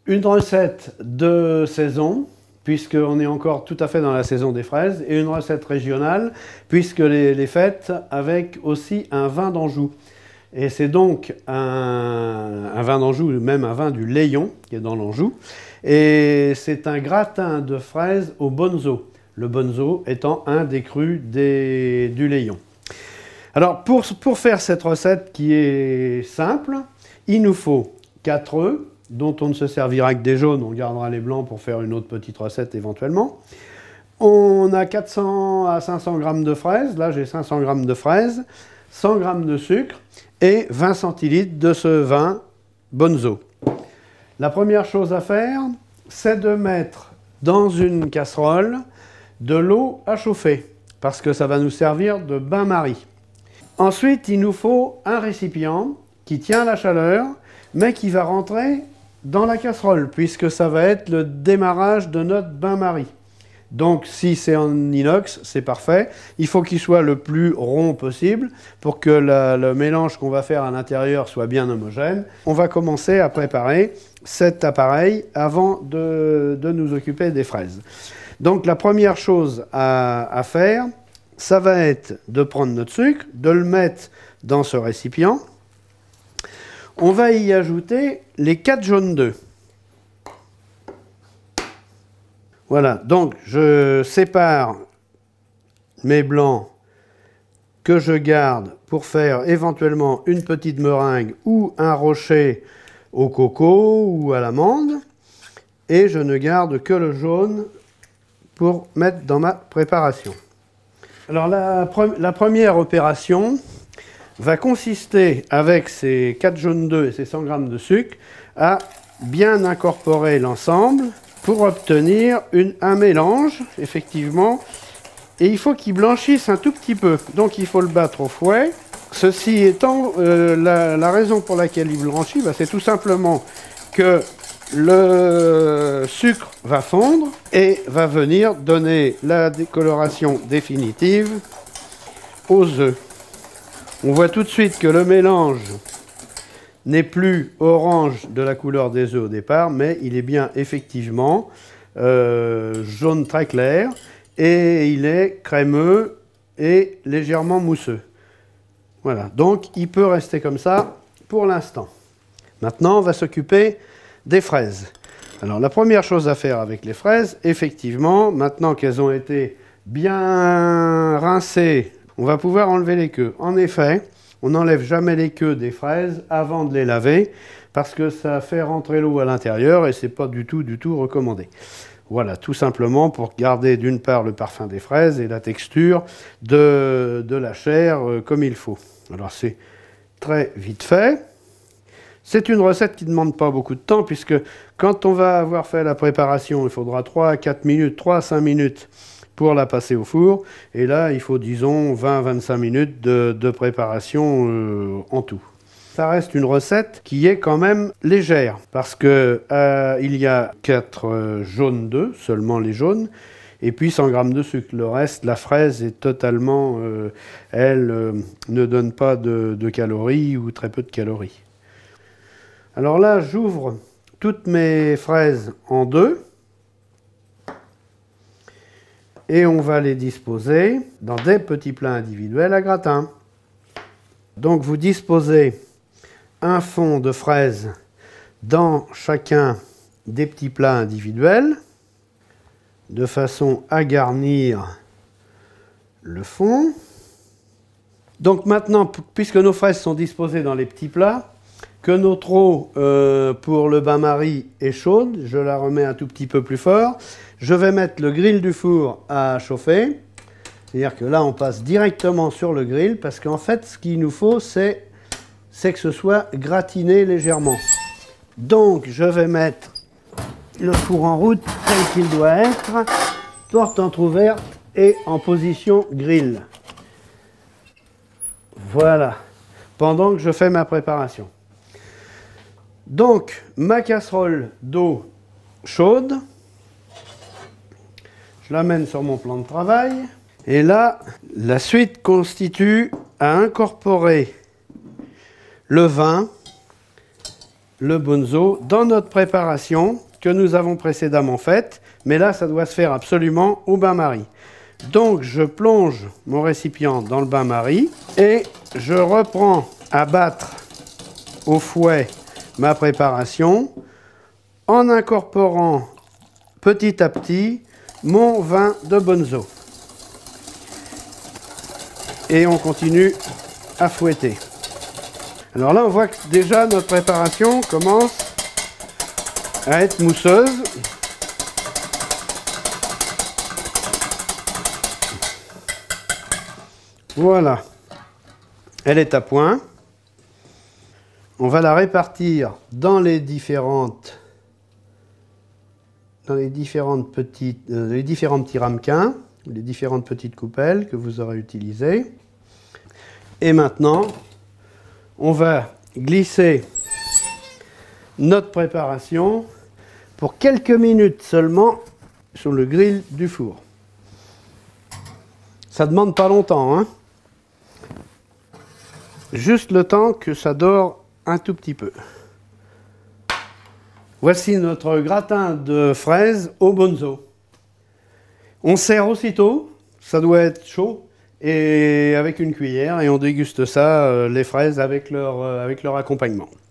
Une recette de saison, puisqu'on est encore tout à fait dans la saison des fraises, et une recette régionale, puisque les fêtes avec aussi un vin d'Anjou. Et c'est donc un vin d'Anjou, même un vin du Layon, qui est dans l'Anjou. Et c'est un gratin de fraises au bonzo. Le bonzo étant un des crus du Layon. Alors, pour faire cette recette qui est simple, il nous faut 4 œufs, dont on ne se servira que des jaunes, on gardera les blancs pour faire une autre petite recette éventuellement. On a 400 à 500 g de fraises, là j'ai 500 g de fraises, 100 g de sucre et 20 centilitres de ce vin bonzo. La première chose à faire, c'est de mettre dans une casserole de l'eau à chauffer, parce que ça va nous servir de bain-marie. Ensuite, il nous faut un récipient qui tient la chaleur, mais qui va rentrer dans la casserole, puisque ça va être le démarrage de notre bain-marie. Donc, si c'est en inox, c'est parfait. Il faut qu'il soit le plus rond possible pour que le mélange qu'on va faire à l'intérieur soit bien homogène. On va commencer à préparer cet appareil avant de nous occuper des fraises. Donc, la première chose à faire, ça va être de prendre notre sucre, de le mettre dans ce récipient. On va y ajouter les 4 jaunes d'œufs. Voilà, donc je sépare mes blancs que je garde pour faire éventuellement une petite meringue ou un rocher au coco ou à l'amande. Et je ne garde que le jaune pour mettre dans ma préparation. Alors la première opération va consister, avec ces 4 jaunes d'œufs et ces 100 g de sucre, à bien incorporer l'ensemble pour obtenir un mélange, effectivement. Et il faut qu'il blanchisse un tout petit peu. Donc il faut le battre au fouet. Ceci étant, la raison pour laquelle il blanchit, c'est tout simplement que le sucre va fondre et va venir donner la décoloration définitive aux œufs. On voit tout de suite que le mélange n'est plus orange de la couleur des œufs au départ, mais il est bien effectivement jaune très clair et il est crémeux et légèrement mousseux. Voilà, donc il peut rester comme ça pour l'instant. Maintenant, on va s'occuper des fraises. Alors la première chose à faire avec les fraises, effectivement, maintenant qu'elles ont été bien rincées, on va pouvoir enlever les queues. En effet, on n'enlève jamais les queues des fraises avant de les laver, parce que ça fait rentrer l'eau à l'intérieur et c'est pas du tout recommandé. Voilà, tout simplement pour garder d'une part le parfum des fraises et la texture de la chair comme il faut. Alors c'est très vite fait. C'est une recette qui ne demande pas beaucoup de temps, puisque quand on va avoir fait la préparation, il faudra 3 à 4 minutes, 3 à 5 minutes pour la passer au four. Et là, il faut, disons, 20 à 25 minutes de préparation en tout. Ça reste une recette qui est quand même légère, parce que il y a 4 jaunes d'œufs, seulement les jaunes, et puis 100 g de sucre. Le reste, la fraise est totalement... elle ne donne pas de calories ou très peu de calories. Alors là, j'ouvre toutes mes fraises en deux et on va les disposer dans des petits plats individuels à gratin. Donc vous disposez un fond de fraises dans chacun des petits plats individuels de façon à garnir le fond. Donc maintenant, puisque nos fraises sont disposées dans les petits plats, que notre eau pour le bain-marie est chaude, je la remets un tout petit peu plus fort. Je vais mettre le grill du four à chauffer. C'est-à-dire que là, on passe directement sur le grill, parce qu'en fait, ce qu'il nous faut, c'est que ce soit gratiné légèrement. Donc, je vais mettre le four en route tel qu'il doit être, porte entrouverte et en position grill. Voilà, pendant que je fais ma préparation. Donc, ma casserole d'eau chaude, je l'amène sur mon plan de travail. Et là, la suite constitue à incorporer le vin le bonzo dans notre préparation que nous avons précédemment faite. Mais là, ça doit se faire absolument au bain-marie. Donc, je plonge mon récipient dans le bain-marie et je reprends à battre au fouet ma préparation en incorporant petit à petit mon vin de bonzo. Et on continue à fouetter. Alors là, on voit que déjà notre préparation commence à être mousseuse. Voilà, elle est à point. On va la répartir dans les différents petits ramequins, les différentes petites coupelles que vous aurez utilisées. Et maintenant, on va glisser notre préparation pour quelques minutes seulement sur le grill du four. Ça ne demande pas longtemps, hein. Juste le temps que ça dore un tout petit peu. Voici notre gratin de fraises au bonzo. On sert aussitôt, ça doit être chaud, et avec une cuillère, et on déguste ça, les fraises avec leur accompagnement.